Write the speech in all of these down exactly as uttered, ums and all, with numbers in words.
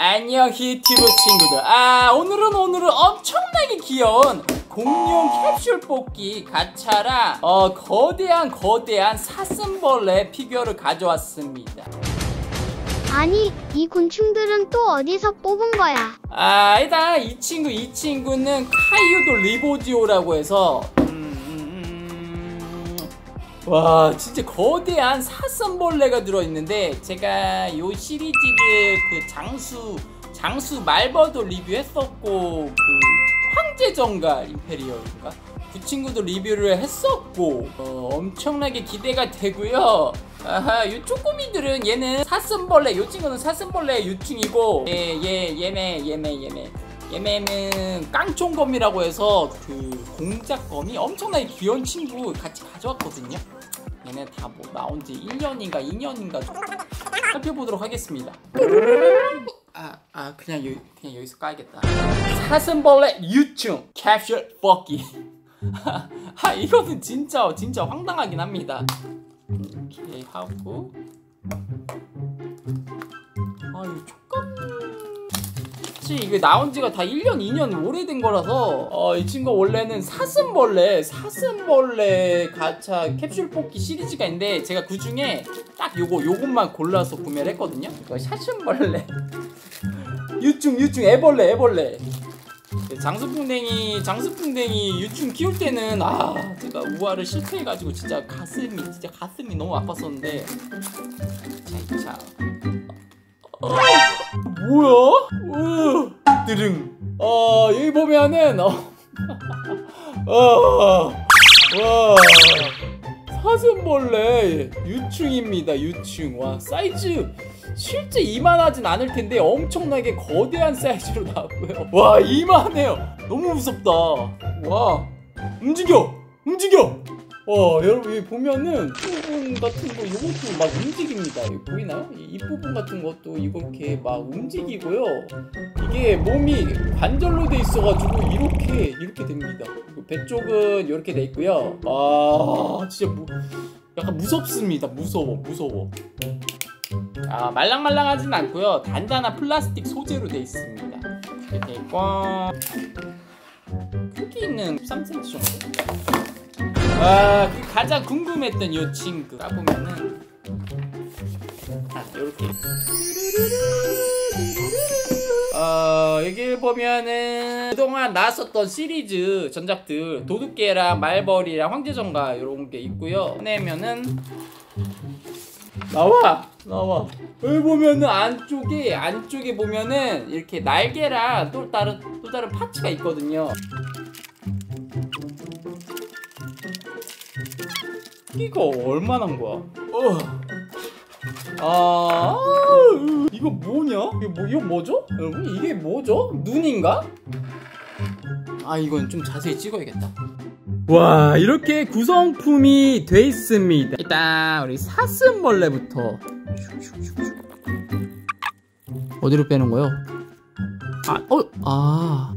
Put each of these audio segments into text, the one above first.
안녕 히튜브 친구들. 아 오늘은 오늘은 엄청나게 귀여운 공룡 캡슐 뽑기 가차랑 어 거대한 거대한 사슴벌레 피규어를 가져왔습니다. 아니 이 곤충들은 또 어디서 뽑은 거야? 아 일단 이 친구 이 친구는 카이오도 리보디오라고 해서 와 진짜 거대한 사슴벌레가 들어있는데, 제가 요 시리즈를 그 장수 장수 말버도 리뷰했었고, 그 황제정가 임페리얼인가 그 친구도 리뷰를 했었고, 어, 엄청나게 기대가 되고요. 아하, 요 쪼꼬미들은 얘는 사슴벌레, 요 친구는 사슴벌레 유충이고, 얘, 얘, 얘네 얘네 얘네 얘네는 깡총검이라고 해서 그 공작검이 엄청나게 귀여운 친구 같이 가져왔거든요. 얘네 다 뭐 나온 지 일 년인가 이 년인가 살펴보도록 하겠습니다. 아, 아 그냥, 여, 그냥 여기서 까야겠다. 사슴벌레 유충 캡슐 뽑기. 아 이거는 진짜 진짜 황당하긴 합니다. 이렇게 하고, 아 이거 촉감 이게 나온 지가 다 일 년 이 년 오래된 거라서, 어, 이 친구 원래는 사슴벌레 사슴벌레 가차 캡슐 뽑기 시리즈가 있는데, 제가 그 중에 딱 요거 요것만 골라서 구매를 했거든요. 이거 사슴벌레 유충 유충 애벌레 애벌레 장수풍뎅이 장수풍뎅이 유충 키울 때는 아 제가 우아를 실패해가지고 진짜 가슴이 진짜 가슴이 너무 아팠었는데, 자, 자. 어, 뭐야? 어, 드릉. 어, 여기 보면은, 어, 어, 와, 사슴벌레 유충입니다, 유충. 와, 사이즈 실제 이만하진 않을 텐데 엄청나게 거대한 사이즈로 나왔고요. 와, 이만해요. 너무 무섭다. 와, 움직여, 움직여. 와 여러분 여기 보면은 부분 같은 거 이것도 막 움직입니다. 여기 보이나요? 이 부분 같은 것도 이렇게 막 움직이고요. 이게 몸이 관절로 돼 있어가지고 이렇게 이렇게 됩니다. 배 쪽은 이렇게 돼 있고요. 아 진짜 무, 약간 무섭습니다. 무서워 무서워. 아 말랑말랑하진 않고요. 단단한 플라스틱 소재로 돼 있습니다. 이렇게 돼 있고, 크기는 십삼 센티미터 정도. 아, 그 가장 궁금했던 이 친구 까보면은, 아, 요렇게. 어, 여기 보면은 그동안 나왔었던 시리즈 전작들 도둑개랑 말벌이랑 황제정가 요런 게 있고요. 꺼내면은 나와 나와. 여기 보면은 안쪽에 안쪽에 보면은 이렇게 날개랑 또 다른 또 다른 파츠가 있거든요. 이거 얼마나인 거야? 어. 아, 이거 뭐냐? 이거 뭐 이거 뭐죠? 여러분 이게 뭐죠? 눈인가? 아 이건 좀 자세히 찍어야겠다. 와 이렇게 구성품이 돼 있습니다. 일단 우리 사슴벌레부터 어디로 빼는 거요? 아, 어, 아.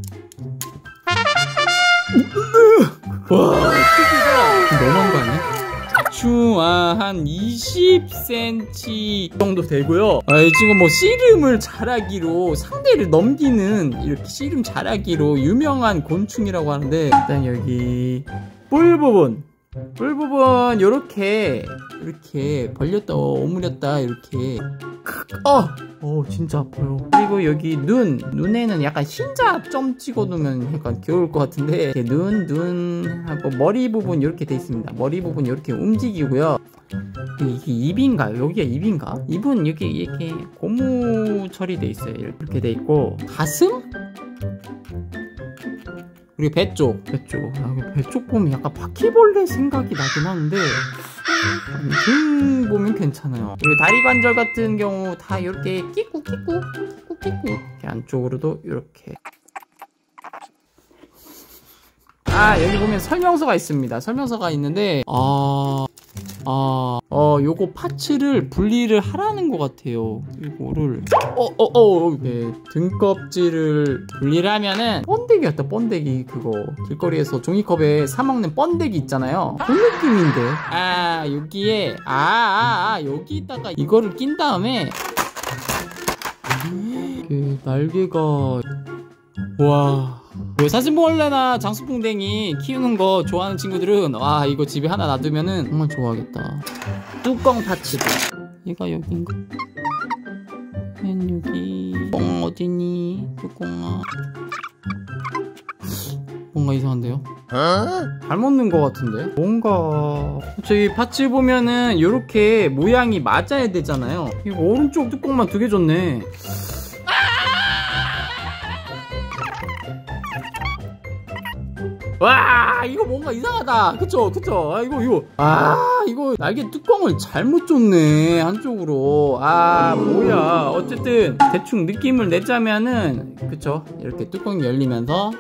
와 크기가 너무한 거 아니야? 대충 한 이십 센티미터 정도 되고요. 아, 지금 뭐 씨름을 잘하기로 상대를 넘기는 이렇게 씨름 잘하기로 유명한 곤충이라고 하는데, 일단 여기 뿔 부분 뿔 부분 요렇게 이렇게 벌렸다 오므렸다 이렇게 어! 어 진짜 아파요. 그리고 여기 눈 눈에는 약간 흰자 점 찍어 놓으면 약간 귀여울 것 같은데, 이렇게 눈, 눈하고 머리 부분 이렇게 돼 있습니다. 머리 부분 이렇게 움직이고요. 이게 입인가요? 여기가 입인가? 입은 여기 이렇게 고무 처리돼 있어요. 이렇게 돼 있고, 가슴? 그리고 배 쪽, 배 쪽. 아, 배 쪽 보면 약간 바퀴벌레 생각이 나긴 하는데, 등 보면 괜찮아요. 그리고 다리 관절 같은 경우 다 이렇게 끼꾸 끼꾸 끼꾸 끼꾸 이렇게 안쪽으로도 이렇게. 아 여기 보면 설명서가 있습니다. 설명서가 있는데 아... 아... 어 요거 파츠를 분리를 하라는 것 같아요. 이거를 어어어 어, 어, 네, 등껍질을 분리를 하면은 번데기 같다. 번데기 그거 길거리에서 종이컵에 사먹는 번데기 있잖아요. 그 느낌인데. 아 여기에 아아아 아, 아, 여기다가 이거를 낀 다음에 이렇게 날개가 와. 사슴벌레나 장수풍뎅이 키우는 거 좋아하는 친구들은 와 이거 집에 하나 놔두면은 정말 좋아하겠다. 뚜껑 닫히고 얘가 여긴가? 맨 여기. 뚜껑 어디니? 뚜껑아. 뭔가 이상한데요? 잘못 넣은 것 같은데? 뭔가 저기 파츠 보면은 이렇게 모양이 맞아야 되잖아요. 이거 오른쪽 뚜껑만 두 개 줬네. 와 이거 뭔가 이상하다. 그쵸 그쵸. 아 이거 이거 아 이거 날개 뚜껑을 잘못 줬네 한쪽으로. 아 뭐야. 어쨌든 대충 느낌을 내자면은 그쵸 이렇게 뚜껑이 열리면서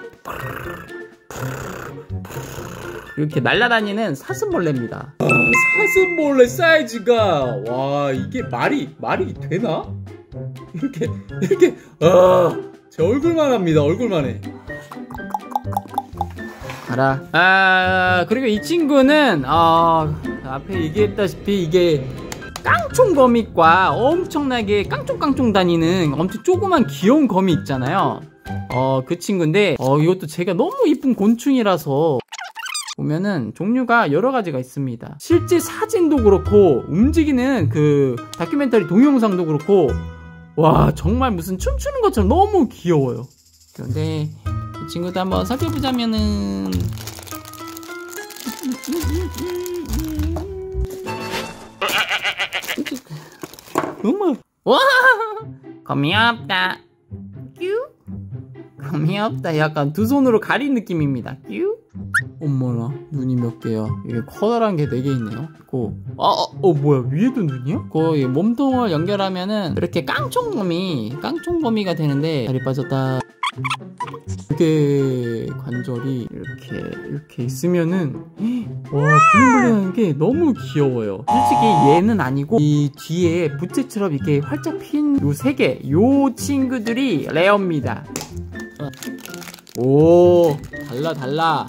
이렇게 날아다니는 사슴벌레입니다. 아, 사슴벌레 사이즈가 와 이게 말이 말이 되나? 이렇게 이렇게 아 제 얼굴만 합니다. 얼굴만 해. 알아. 아 그리고 이 친구는 어, 앞에 얘기했다시피 이게 깡총 거미과 엄청나게 깡총깡총 다니는 엄청 조그만 귀여운 거미 있잖아요. 어 그 친구인데 어 이것도 제가 너무 이쁜 곤충이라서 보면은 종류가 여러 가지가 있습니다. 실제 사진도 그렇고 움직이는 그 다큐멘터리 동영상도 그렇고 와 정말 무슨 춤추는 것처럼 너무 귀여워요. 그런데 이 친구도 한번 살펴보자면은 정말 와 거미 없다. 뀨 거미 없다. 약간 두 손으로 가린 느낌입니다. 뀨 어머나 눈이 몇 개야. 이게 커다란 게 네 개 있네요. 고 아, 어, 어 뭐야 위에도 눈이야? 그 몸통을 연결하면은 이렇게 깡총거미 깡총거미가 되는데 다리 빠졌다. 이렇게 관절이 이렇게 이렇게 있으면은 와 블링블링한 게 너무 귀여워요. 솔직히 얘는 아니고 이 뒤에 부채처럼 이렇게 활짝 핀 요 세 개 요 친구들이 레어입니다. 오 달라 달라.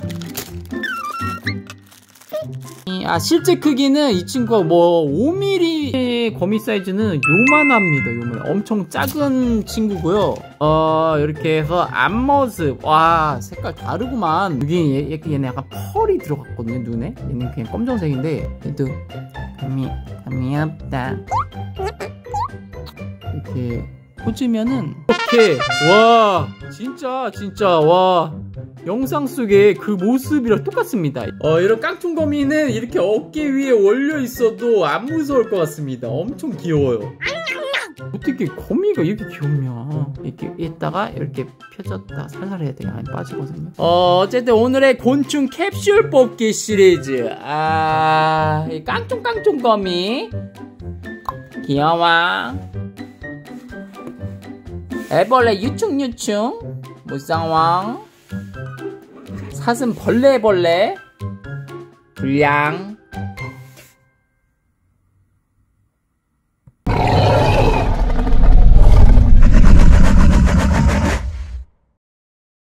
아 실제 크기는 이 친구가 뭐 오 밀리미터의 거미 사이즈는 요만합니다. 요만 엄청 작은 친구고요. 어 이렇게 해서 앞모습 와 색깔 다르구만. 여기 얘, 얘네 약간 펄이 들어갔거든요. 눈에 얘는 그냥 검정색인데 얘도 감이 감이 없다. 이렇게 꽂으면은 이렇게 와 진짜 진짜 와 영상 속에 그 모습이랑 똑같습니다. 어 이런 깡총거미는 이렇게 어깨 위에 올려 있어도 안 무서울 것 같습니다. 엄청 귀여워요. 어떻게 거미가 이렇게 귀엽냐. 이렇게 했다가 이렇게 펴졌다 살살 해야 돼요. 안 빠지거든요. 어 어쨌든 오늘의 곤충 캡슐 뽑기 시리즈. 아 이 깡총깡총거미 귀여워. 애벌레 유충유충 무쌍왕 사슴 벌레벌레 불량